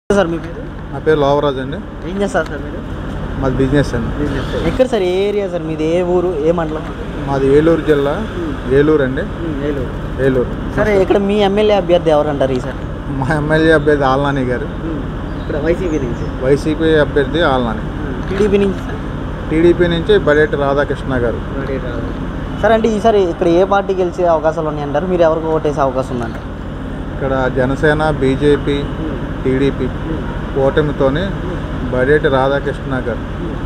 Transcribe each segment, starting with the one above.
Sir మీ పేరు? నా పేరు లోవరాజ్ అండి. ఏం చేస్తారు సార్ మీరు? మాది బిజినెస్ అండి. ఎక్కడ సార్, ఏ ఏరియా సార్ మీది? ఏ ఊరు, ఏ మండలం? మాది ఏలూరు జిల్లా, ఏలూరు అండి. ఏలూరు. సరే, ఇక్కడ మీ ఎమ్మెల్యే అభ్యర్థి ఎవరు అంటారు ఈసారి? మా ఎమ్మెల్యే అభ్యర్థి ఆల్నాని గారు. ఇక్కడ వైసీపీ నుంచి. వైసీపీ అభ్యర్థి ఆల్నాని. టీడీపీ నుంచి సార్? టీడీపీ నుంచి బడేటి రాధాకృష్ణ గారు. సార్, అంటే ఈసారి ఇక్కడ ఏ పార్టీ గెలిచే అవకాశాలు ఉన్నాయంటారు? మీరు ఎవరికి ఓటేసే అవకాశం ఉందంటారు? ఇక్కడ జనసేన, బీజేపీ, టీడీపీ కూటమితోనే బడేటి రాధాకృష్ణ గారు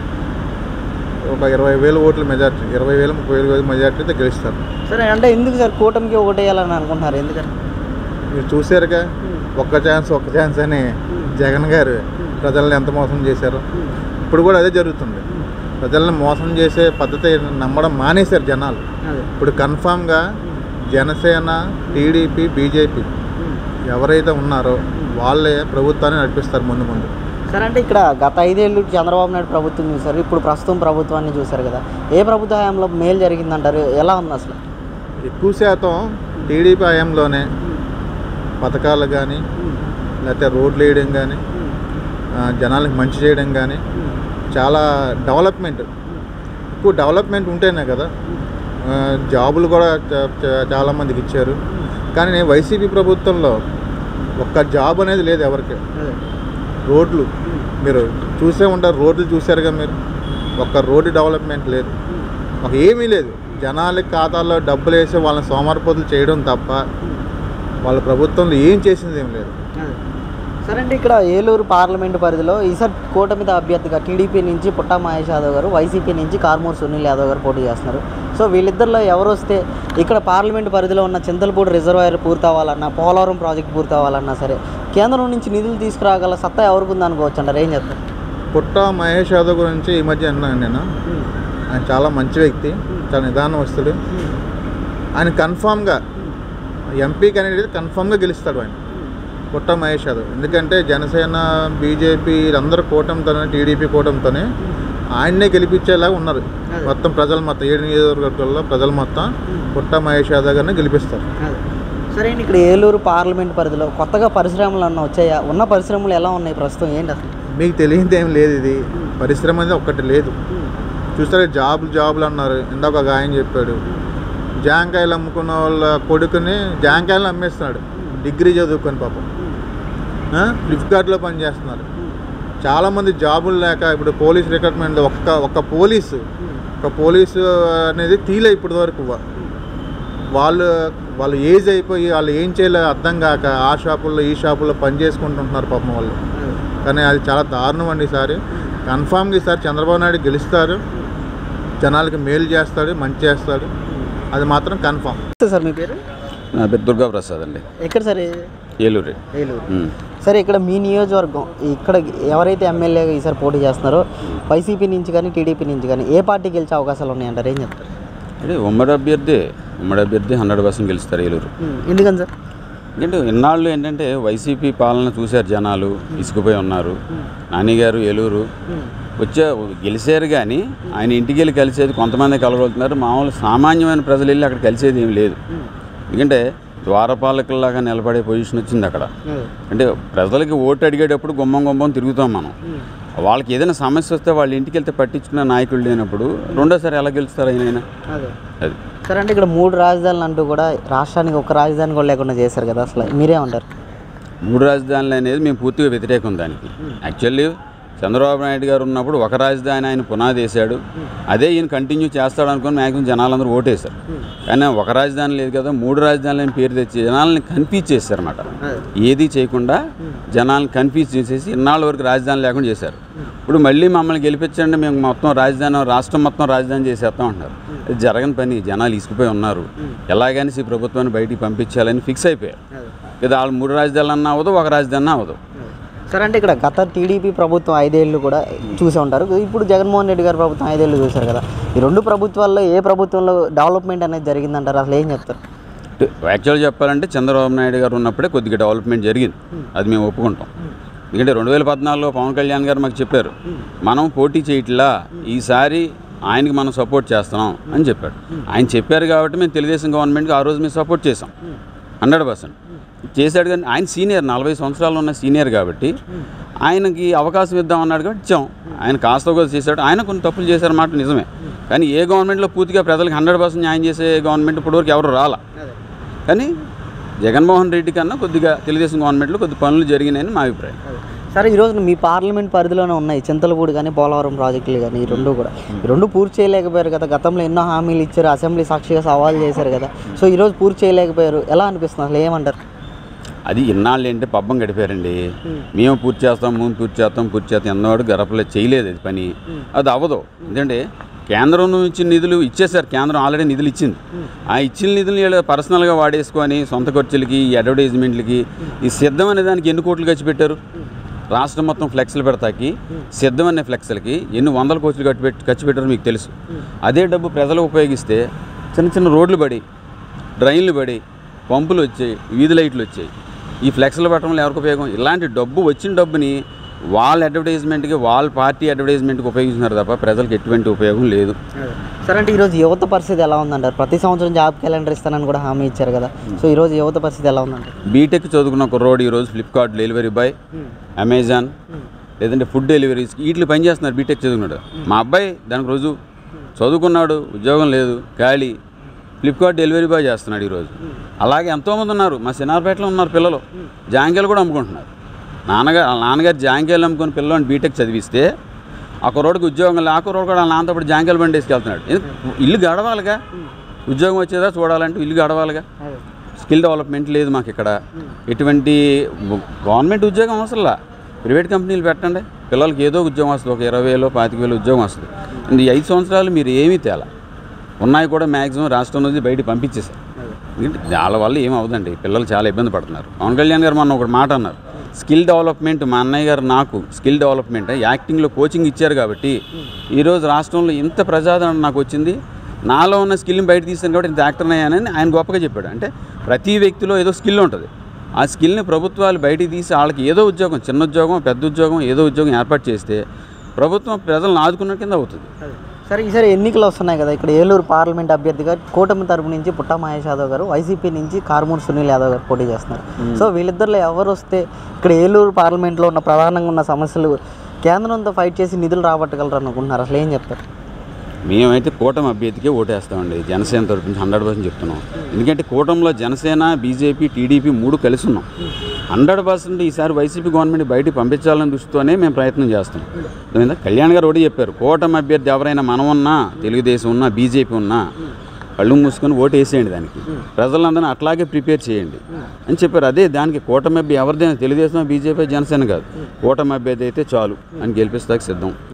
ఒక 20,000 ఓట్ల మెజార్టీ, 20,000, 30,000 మెజార్టీతో గెలుస్తారు. సరే, అంటే ఎందుకు సార్ కూటమికి ఓటేయాలని అనుకుంటున్నారు? ఎందుకని? మీరు చూశారుగా, ఒక్క ఛాన్స్ అని జగన్ గారు ప్రజల్ని ఎంత మోసం చేశారు. ఇప్పుడు కూడా అదే జరుగుతుంది. ప్రజల్ని మోసం చేసే పద్ధతి నమ్మడం మానేశారు జనాలు. ఇప్పుడు కన్ఫామ్గా జనసేన, టీడీపీ, బీజేపీ ఎవరైతే ఉన్నారో వాళ్ళే ప్రభుత్వాన్ని నడిపిస్తారు ముందు ముందు. సార్, అంటే ఇక్కడ గత 5 ఏళ్ళు చంద్రబాబు నాయుడు ప్రభుత్వం చూశారు, ఇప్పుడు ప్రస్తుతం ప్రభుత్వాన్ని చూశారు కదా, ఏ ప్రభుత్వ హయాంలో మేలు జరిగిందంటారు? ఎలా ఉంది అసలు? ఎక్కువ శాతం టీడీపీ హయాంలోనే పథకాలు కానీ, లేకపోతే రోడ్లు వేయడం కానీ, జనాలకు మంచి చేయడం కానీ, చాలా ఎక్కువ డెవలప్మెంట్ ఉంటేనే కదా జాబులు కూడా చాలామందికి ఇచ్చారు. కానీ వైసీపీ ప్రభుత్వంలో ఒక్క జాబ్ అనేది లేదు ఎవరికి. రోడ్లు మీరు చూసే ఉంటారు, రోడ్లు చూశారుగా మీరు, ఒక్క రోడ్డు డెవలప్మెంట్ లేదు, ఏమీ లేదు. జనాలకి ఖాతాల్లో డబ్బులు వేసి వాళ్ళని సోమరిపోతులు చేయడం తప్ప వాళ్ళ ప్రభుత్వంలో ఏం చేసింది ఏం లేదు. సరే, అంటే ఇక్కడ ఏలూరు పార్లమెంటు పరిధిలో ఈసారి కూటమి అభ్యర్థిగా టీడీపీ నుంచి పుట్టా మహేష్ యాదవ్ గారు, వైసీపీ నుంచి కార్మూర్ సునీల్ యాదవ్ గారు పోటీ చేస్తున్నారు. సో వీళ్ళిద్దరిలో ఎవరు వస్తే ఇక్కడ పార్లమెంటు పరిధిలో ఉన్న చింతలపూడి రిజర్వాయర్ పూర్తి అవ్వాలన్నా, పోలవరం ప్రాజెక్ట్ పూర్తి అవ్వాలన్నా సరే కేంద్రం నుంచి నిధులు తీసుకురాగల సత్తా ఎవరికి ఉందనుకోవచ్చు అంటారు? ఏం చెప్తారు? పుట్టా మహేష్ యాదవ్ గురించి ఈ మధ్య అన్నాను నేను. ఆయన చాలా మంచి వ్యక్తి, చాలా నిదానవస్తుడు. ఆయన కన్ఫామ్గా ఎంపీ అనేది కన్ఫామ్గా గెలుస్తాడు ఆయన, పుట్టా మహేష్ యాదవ్. ఎందుకంటే జనసేన, బీజేపీ అందరూ కూటమితోనే, టీడీపీ కూటమితోనే ఆయన్నే గెలిపించేలాగా ఉన్నారు. మొత్తం ప్రజలు మొత్తం 7 నియోజకవర్గాల్లో ప్రజలు మొత్తం పుట్టా మహేష్ యాదవ్ గారిని గెలిపిస్తారు. సరే, ఇక్కడ ఏలూరు పార్లమెంట్ పరిధిలో కొత్తగా పరిశ్రమలు అన్న వచ్చాయా? ఉన్న పరిశ్రమలు ఎలా ఉన్నాయి ప్రస్తుతం? ఏంటి అసలు మీకు తెలియదు ఏం లేదు. ఇది పరిశ్రమ అనేది ఒక్కటి లేదు. చూస్తారే జాబులు అన్నారు. ఇందాక ఒక ఆయన చెప్పాడు, జాంకాయలు అమ్ముకున్న వాళ్ళ కొడుకుని జాంకాయలు అమ్మేస్తున్నాడు, డిగ్రీ చదువుకొని పాపం. ఫ్లిప్కార్ట్లో పనిచేస్తున్నారు. చాలామంది జాబులు లేక ఇప్పుడు పోలీస్ రిక్రూట్మెంట్ ఒక్క పోలీసు అనేది తీలే ఇప్పటి వరకు. వాళ్ళు ఏజ్ అయిపోయి వాళ్ళు ఏం చేయాలో అర్థం కాక ఆ షాపుల్లో ఈ షాపుల్లో పని చేసుకుంటుంటున్నారు పాపం వాళ్ళు. కానీ అది చాలా దారుణం అండి. ఈసారి కన్ఫామ్గా ఈసారి చంద్రబాబు నాయుడు గెలుస్తారు, జనాలకి మేలు చేస్తాడు, మంచి చేస్తాడు, అది మాత్రం కన్ఫామ్. సార్ మీ పేరు? నా పేరు దుర్గాప్రసాద్ అండి. ఎక్కడ సార్? ఏలూరు. సరే, ఇక్కడ మీ నియోజకవర్గం ఇక్కడ ఎవరైతే ఎమ్మెల్యేగా ఈసారి పోటీ చేస్తున్నారో వైసీపీ నుంచి కానీ టీడీపీ నుంచి కానీ ఏ పార్టీ గెలిచే అవకాశాలు ఉన్నాయంటారు? ఏం చెప్తారు? అంటే ఉమ్మడి అభ్యర్థి 100% గెలుస్తారు ఏలూరు. ఎందుకని సార్? ఎందుకంటే ఇన్నాళ్ళు ఏంటంటే వైసీపీ పాలన చూశారు జనాలు, ఇసుకుపోయి ఉన్నారు. నానిగారు ఏలూరు గెలిచారు, కానీ ఆయన ఇంటికి వెళ్ళి కలిసేది కొంతమంది కలగలుగుతున్నారు. మామూలు సామాన్యమైన ప్రజలు వెళ్ళి అక్కడ కలిసేది ఏమి లేదు. ఎందుకంటే ద్వారపాలకుల్లాగా నిలబడే పొజిషన్ వచ్చింది అక్కడ. అంటే ప్రజలకి ఓటు అడిగేటప్పుడు గుమ్మం తిరుగుతాం మనం. వాళ్ళకి ఏదైనా సమస్య వస్తే వాళ్ళ ఇంటికి వెళ్తే పట్టించుకునే నాయకులు లేనప్పుడు రెండోసారి ఎలా గెలుస్తారు ఆయన? అది సరే, అంటే ఇక్కడ 3 రాజధానులు అంటూ కూడా రాష్ట్రానికి ఒక రాజధాని కూడా లేకుండా చేశారు కదా, అసలు మీరేమంటారు? 3 రాజధానులు అనేది మేము పూర్తిగా వ్యతిరేకం దానికి. యాక్చువల్లీ చంద్రబాబు నాయుడు గారు ఉన్నప్పుడు ఒక రాజధాని ఆయన పునాది వేశాడు, అదే ఈయన కంటిన్యూ చేస్తాడు అనుకుని మ్యాక్సిమం జనాలందరూ ఓటేశారు. కానీ ఒక రాజధాని లేదు కదా, 3 రాజధానులని పేరు తెచ్చి జనాలని కన్ఫ్యూజ్ చేశారన్నమాట. ఏది చేయకుండా జనాలను కన్ఫ్యూజ్ చేసేసి ఇన్నాళ్ళ వరకు రాజధాని లేకుండా చేశారు. ఇప్పుడు మళ్ళీ మమ్మల్ని గెలిపించండి, మేము మొత్తం రాష్ట్రం మొత్తం రాజధాని చేసేస్తాం అంటున్నారు. అది జరగని పని. జనాలు ఇసుకుపోయి ఉన్నారు. ఎలాగైనా ఈ ప్రభుత్వాన్ని బయటికి పంపించాలని ఫిక్స్ అయిపోయారు కదా. వాళ్ళు 3 రాజధానులు అన్నా అవ్వదు, ఒక రాజధాని అవ్వదు. సరే, అంటే ఇక్కడ గత టీడీపీ ప్రభుత్వం 5 ఏళ్ళు కూడా చూసే ఉంటారు, ఇప్పుడు జగన్మోహన్ రెడ్డి గారి ప్రభుత్వం 5 ఏళ్ళు చూశారు కదా. ఈ 2 ప్రభుత్వాల్లో ఏ ప్రభుత్వంలో డెవలప్మెంట్ అనేది జరిగిందంటారు? అసలు ఏం చెప్తారు? యాక్చువల్గా చెప్పాలంటే చంద్రబాబు నాయుడు గారు ఉన్నప్పుడే కొద్దిగా డెవలప్మెంట్ జరిగింది, అది మేము ఒప్పుకుంటాం. ఎందుకంటే 2014లో పవన్ కళ్యాణ్ గారు మాకు చెప్పారు, మనం పోటీ చేయట్లా, ఈసారి ఆయనకి మనం సపోర్ట్ చేస్తున్నాం అని చెప్పాడు. ఆయన చెప్పారు కాబట్టి మేము తెలుగుదేశం గవర్నమెంట్కి ఆ రోజు మేము సపోర్ట్ చేసాం 100%. చేశాడు. కానీ ఆయన సీనియర్, 40 సంవత్సరాలు ఉన్న సీనియర్ కాబట్టి ఆయనకి అవకాశం ఇద్దామన్నాడు కాబట్టి ఇచ్చాం. ఆయన కాస్త కూడా చేశాడు. ఆయన కొన్ని తప్పులు చేశారన్నమాట, నిజమే. కానీ ఏ గవర్నమెంట్లో పూర్తిగా ప్రజలకు 100% న్యాయం చేసే గవర్నమెంట్ ఇప్పటివరకు ఎవరు రాలా. కానీ జగన్మోహన్ రెడ్డి కన్నా కొద్దిగా తెలుగుదేశం గవర్నమెంట్లో కొద్ది పనులు జరిగినాయని మా అభిప్రాయం. సరే, ఈరోజు మీ పార్లమెంట్ పరిధిలోనే ఉన్నాయి చింతలపూడి కానీ పోలవరం ప్రాజెక్టులు కానీ, ఈ రెండు కూడా ఈ రెండు పూర్తి చేయలేకపోయారు కదా. గతంలో ఎన్నో హామీలు ఇచ్చారు, అసెంబ్లీ సాక్షిగా సవాల్ చేశారు కదా. సో ఈరోజు పూర్తి చేయలేకపోయారు, ఎలా అనిపిస్తుంది అసలు, ఏమంటారు? అది ఇన్నాళ్ళు ఏంటి పబ్బం గడిపారండి. మేము పూర్తి చేస్తాం ఎన్నోడు గరపలే చేయలేదు అది పని. అది అవ్వదు. ఎందుకంటే కేంద్రం నుంచి నిధులు ఇచ్చేసారు. కేంద్రం ఆల్రెడీ నిధులు ఇచ్చింది. ఆ ఇచ్చిన నిధులు పర్సనల్గా వాడేసుకొని సొంత ఖర్చులకి, ఈ అడ్వర్టైజ్మెంట్లకి, ఈ సిద్ధం అనే దానికి ఎన్ని కోట్లు ఖర్చు పెట్టారు? రాష్ట్రం మొత్తం ఫ్లెక్స్లు పెడతాకి సిద్ధం అనే ఫ్లెక్స్లకి ఎన్ని 100 కోట్లు ఖర్చు పెట్టారో మీకు తెలుసు. అదే డబ్బు ప్రజలు ఉపయోగిస్తే చిన్న చిన్న రోడ్లు పడి, డ్రైన్లు పడి, పంపులు వచ్చాయి, వీధి లైట్లు వచ్చాయి. ఈ ఫ్లెక్స్లు పెట్టడం వల్ల ఎవరికి ఉపయోగం? ఇలాంటి డబ్బు, వచ్చిన డబ్బుని వాళ్ళ అడ్వర్టైజ్మెంట్కి, వాళ్ళ పార్టీ అడ్వర్టైజ్మెంట్కి ఉపయోగిస్తున్నారు తప్ప ప్రజలకు ఎటువంటి ఉపయోగం లేదు. సరే, అంటే ఈరోజు యువత పరిస్థితి ఎలా ఉందంటారు? ప్రతి సంవత్సరం జాబ్ క్యాలెండర్ ఇస్తానని కూడా హామీ ఇచ్చారు కదా. సో ఈరోజు యువత పరిస్థితి ఎలా ఉందంటారు? బీటెక్ చదువుకున్న కుర్రోడు ఈరోజు ఫ్లిప్కార్ట్ డెలివరీ బాయ్, అమెజాన్, లేదంటే ఫుడ్ డెలివరీస్ వీటిలో పనిచేస్తున్నారు. బీటెక్ చదువుకున్నాడు. మా అబ్బాయి దానికి రోజు చదువుకున్నాడు, ఉద్యోగం లేదు, ఖాళీ, ఫ్లిప్కార్ట్ డెలివరీ బాయ్ చేస్తున్నాడు ఈరోజు. అలాగే ఎంతోమంది ఉన్నారు. మా సినార్పేటలో ఉన్నారు పిల్లలు, జాంకాయలు కూడా అమ్ముకుంటున్నారు. నాన్నగారు జాంకాయలు అమ్ముకుని పిల్లల్ని బీటెక్ చదివిస్తే ఆ కుర్రోడికి ఉద్యోగం లేదు. ఆ కుర్రోడు కూడా నాన్నతో పాటు జాంకాయలు బండి వేసుకెళ్తున్నాడు. ఇల్లు గడవాలిగా, ఉద్యోగం వచ్చేదా చూడాలంటే ఇల్లు గడవాలిగా. స్కిల్ డెవలప్మెంట్ లేదు మాకు ఇక్కడ. ఎటువంటి గవర్నమెంట్ ఉద్యోగం అవసరంలా, ప్రైవేట్ కంపెనీలు పెట్టండి, పిల్లలకి ఏదో ఉద్యోగం వస్తుంది. ఒక 20,000 25,000 ఉద్యోగం వస్తుంది. ఈ 5 సంవత్సరాలు మీరు ఏమీ తేలా ఉన్నాయి కూడా మ్యాక్సిమం రాష్ట్రం నుంచి బయటికి పంపించేశారు. వాళ్ళ వల్ల ఏం అవదండి, పిల్లలు చాలా ఇబ్బంది పడుతున్నారు. పవన్ కళ్యాణ్ గారు మొన్న ఒకటి మాట అన్నారు, స్కిల్ డెవలప్మెంట్. మా అన్నయ్య గారు నాకు స్కిల్ డెవలప్మెంట్ యాక్టింగ్లో కోచింగ్ ఇచ్చారు కాబట్టి ఈరోజు రాష్ట్రంలో ఇంత ప్రజాదరణ నాకు వచ్చింది. నాలో ఉన్న స్కిల్ని బయట తీస్తాను కాబట్టి ఇంత యాక్టర్ అయ్యానని ఆయన గొప్పగా చెప్పాడు. అంటే ప్రతి వ్యక్తిలో ఏదో స్కిల్ ఉంటుంది. ఆ స్కిల్ని ప్రభుత్వాలు బయటికి తీసి వాళ్ళకి ఏదో ఉద్యోగం, చిన్న ఉద్యోగం, పెద్ద ఉద్యోగం, ఏదో ఉద్యోగం ఏర్పాటు చేస్తే ప్రభుత్వం ప్రజలను ఆదుకున్న కింద అవుతుంది. సరే, ఈసారి ఎన్నికలు వస్తున్నాయి కదా. ఇక్కడ ఏలూరు పార్లమెంట్ అభ్యర్థిగా కూటమి తరపు నుంచి పుట్టా మహేష్ యాదవ్ గారు, వైసీపీ నుంచి కారుమూరి సునీల్ యాదవ్ గారు పోటీ చేస్తున్నారు. సో వీళ్ళిద్దరిలో ఎవరు వస్తే ఇక్కడ ఏలూరు పార్లమెంట్లో ఉన్న ప్రధానంగా ఉన్న సమస్యలు కేంద్రంతో ఫైట్ చేసి నిధులు రాబట్టగలరు అనుకుంటున్నారు? అసలు ఏం చెప్తారు? మేమైతే కూటమి అభ్యర్థికే ఓటేస్తామండి. జనసేన తరపు నుంచి 100% చెప్తున్నాం. ఎందుకంటే కూటమిలో జనసేన, బీజేపీ, టీడీపీ 3 కలిసి ఉన్నాం. 100% ఈసారి వైసీపీ గవర్నమెంట్ బయటికి పంపించాలని దృష్టితోనే మేము ప్రయత్నం చేస్తాం. కళ్యాణ్ గారు ఒకటి చెప్పారు, కూటమి అభ్యర్థి ఎవరైనా మనం ఉన్నా, తెలుగుదేశం ఉన్నా, బీజేపీ ఉన్నా కళ్ళు మూసుకొని ఓటు వేసేయండి, దానికి ప్రజలందరినీ అట్లాగే ప్రిపేర్ చేయండి అని చెప్పారు. అదే దానికి కూటమి అభ్యర్థి ఎవరిదైనా తెలుగుదేశం, బీజేపీ, జనసేన కాదు, కూటమి అభ్యర్థి అయితే చాలు అని గెలిపిస్తాకి సిద్ధం.